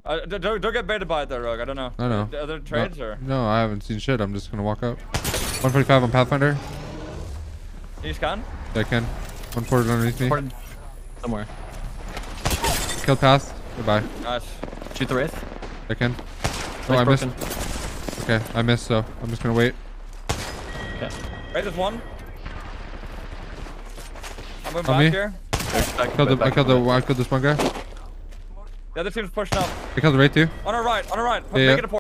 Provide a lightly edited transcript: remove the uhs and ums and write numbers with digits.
Don't get baited by it though, Rogue. I don't know. I know. The other trades or? No, I haven't seen shit. I'm just gonna walk up. 145 on Pathfinder. Can you scan? Yeah, I can. One ported underneath me. Ported somewhere. Killed Path. Goodbye. Nice. Shoot the Wraith. I can. Oh, I missed. Okay, I missed, so I'm just gonna wait. Okay. Right, there's one. I'm moving On back me? here. I killed this one guy. The other team's pushing up. I killed the Wraith too. On our right, on our right. Yeah, Make it a